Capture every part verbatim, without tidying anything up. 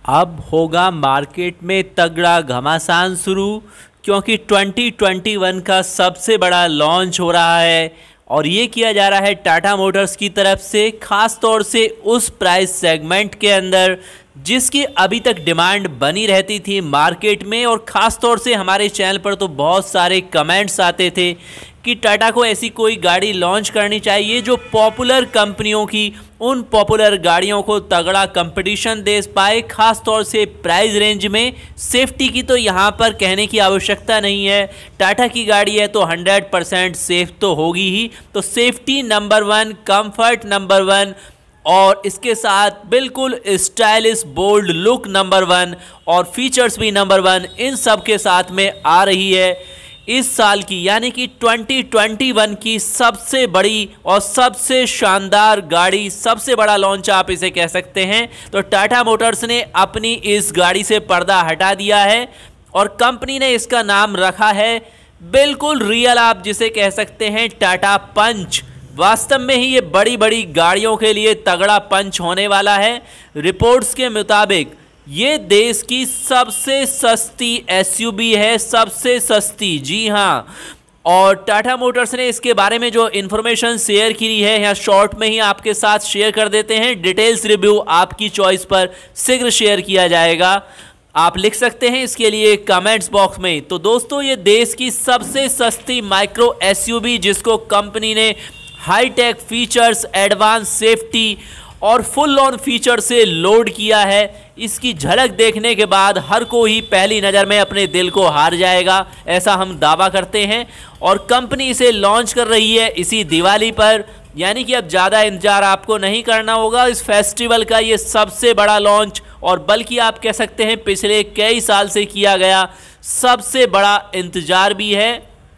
अब होगा मार्केट में तगड़ा घमासान शुरू, क्योंकि ट्वेंटी ट्वेंटी वन का सबसे बड़ा लॉन्च हो रहा है और ये किया जा रहा है टाटा मोटर्स की तरफ से, ख़ास तौर से उस प्राइस सेगमेंट के अंदर जिसकी अभी तक डिमांड बनी रहती थी मार्केट में। और ख़ास तौर से हमारे चैनल पर तो बहुत सारे कमेंट्स आते थे कि टाटा को ऐसी कोई गाड़ी लॉन्च करनी चाहिए जो पॉपुलर कंपनियों की उन पॉपुलर गाड़ियों को तगड़ा कंपटीशन दे पाए, ख़ास तौर से प्राइस रेंज में। सेफ्टी की तो यहाँ पर कहने की आवश्यकता नहीं है, टाटा की गाड़ी है तो हंड्रेड परसेंट सेफ तो होगी ही। तो safety number one, comfort number one और इसके साथ बिल्कुल stylish bold look number one और फीचर्स भी नंबर वन, इन सब के साथ में आ रही है इस साल की यानी कि ट्वेंटी ट्वेंटी वन की सबसे बड़ी और सबसे शानदार गाड़ी, सबसे बड़ा लॉन्च आप इसे कह सकते हैं। तो टाटा मोटर्स ने अपनी इस गाड़ी से पर्दा हटा दिया है और कंपनी ने इसका नाम रखा है बिल्कुल रियल, आप जिसे कह सकते हैं टाटा पंच। वास्तव में ही ये बड़ी बड़ी गाड़ियों के लिए तगड़ा पंच होने वाला है। रिपोर्ट्स के मुताबिक ये देश की सबसे सस्ती एसयूवी है, सबसे सस्ती, जी हाँ। और टाटा मोटर्स ने इसके बारे में जो इन्फॉर्मेशन शेयर की है यहाँ शॉर्ट में ही आपके साथ शेयर कर देते हैं। डिटेल्स रिव्यू आपकी चॉइस पर शीघ्र शेयर किया जाएगा, आप लिख सकते हैं इसके लिए कमेंट्स बॉक्स में। तो दोस्तों, ये देश की सबसे सस्ती माइक्रो एसयूवी जिसको कंपनी ने हाईटेक फीचर्स, एडवांस सेफ्टी और फुल ऑन फीचर से लोड किया है, इसकी झलक देखने के बाद हर कोई पहली नज़र में अपने दिल को हार जाएगा, ऐसा हम दावा करते हैं। और कंपनी इसे लॉन्च कर रही है इसी दिवाली पर, यानी कि अब ज़्यादा इंतजार आपको नहीं करना होगा। इस फेस्टिवल का ये सबसे बड़ा लॉन्च और बल्कि आप कह सकते हैं पिछले कई साल से किया गया सबसे बड़ा इंतजार भी है।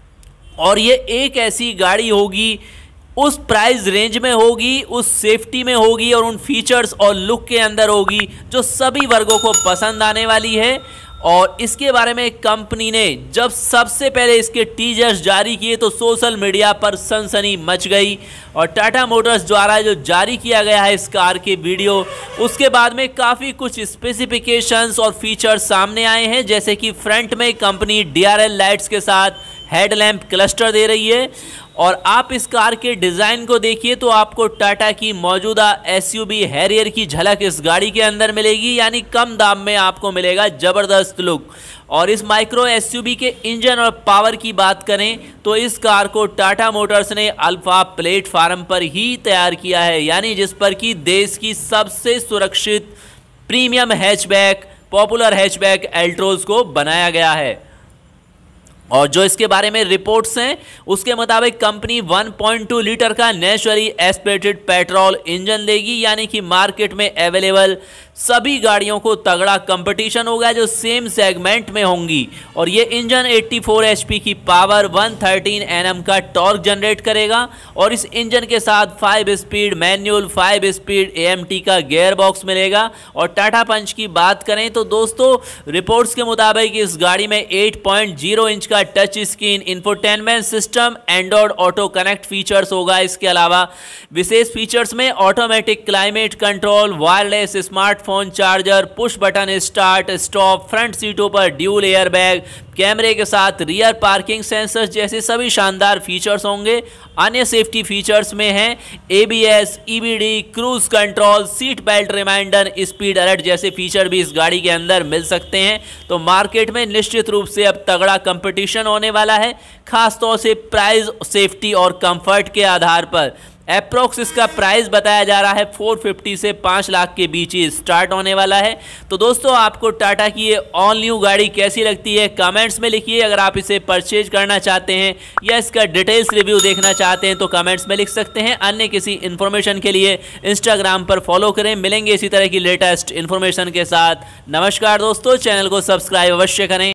और ये एक ऐसी गाड़ी होगी, उस प्राइस रेंज में होगी, उस सेफ्टी में होगी और उन फीचर्स और लुक के अंदर होगी जो सभी वर्गों को पसंद आने वाली है। और इसके बारे में कंपनी ने जब सबसे पहले इसके टीजर्स जारी किए तो सोशल मीडिया पर सनसनी मच गई और टाटा मोटर्स द्वारा जो जारी किया गया है इस कार के वीडियो, उसके बाद में काफ़ी कुछ स्पेसिफिकेशंस और फीचर्स सामने आए हैं। जैसे कि फ्रंट में company D R L lights के साथ हेडलैम्प क्लस्टर दे रही है और आप इस कार के डिज़ाइन को देखिए तो आपको टाटा की मौजूदा एसयूवी हैरियर की झलक इस गाड़ी के अंदर मिलेगी, यानी कम दाम में आपको मिलेगा ज़बरदस्त लुक। और इस माइक्रो एसयूवी के इंजन और पावर की बात करें तो इस कार को टाटा मोटर्स ने अल्फा प्लेटफार्म पर ही तैयार किया है, यानी जिस पर कि देश की सबसे सुरक्षित premium hatchback, popular hatchback Altroz को बनाया गया है। और जो इसके बारे में रिपोर्ट्स हैं उसके मुताबिक company one point two litre का नेचुरली एस्पिरेटेड पेट्रोल इंजन देगी, यानी कि मार्केट में अवेलेबल सभी गाड़ियों को तगड़ा कंपटीशन होगा जो सेम सेगमेंट में होंगी। और ये इंजन चौरासी एचपी की पावर, वन थर्टीन एनएम का टॉर्क जनरेट करेगा और इस इंजन के साथ five speed manual, five speed AMT का गियर बॉक्स मिलेगा। और टाटा पंच की बात करें तो दोस्तों, रिपोर्ट्स के मुताबिक इस गाड़ी में एट पॉइंट ज़ीरो इंच का touch screen, infotainment system, Android auto connect features होगा। इसके अलावा विशेष फीचर्स में automatic climate control, wireless smartphone charger, push button start stop, front सीटों पर ड्यूल एयर बैग, कैमरे के साथ रियर पार्किंग सेंसर्स जैसे सभी शानदार फीचर्स होंगे। अन्य सेफ्टी फीचर्स में हैं ABS, EBD, cruise control, seat belt reminder, speed alert जैसे फीचर भी इस गाड़ी के अंदर मिल सकते हैं। तो मार्केट में निश्चित रूप से अब तगड़ा कंपटीशन होने वाला है, खासतौर से प्राइस, सेफ्टी और कंफर्ट के आधार पर। अप्रोक्स इसका प्राइस बताया जा रहा है चार सौ पचास से पाँच लाख के बीच ही स्टार्ट होने वाला है। तो दोस्तों, आपको टाटा की ये ऑल न्यू गाड़ी कैसी लगती है कमेंट्स में लिखिए। अगर आप इसे परचेज करना चाहते हैं या इसका डिटेल्स रिव्यू देखना चाहते हैं तो कमेंट्स में लिख सकते हैं। अन्य किसी इन्फॉर्मेशन के लिए इंस्टाग्राम पर फॉलो करें। मिलेंगे इसी तरह की लेटेस्ट इन्फॉर्मेशन के साथ। नमस्कार दोस्तों, चैनल को सब्सक्राइब अवश्य करें।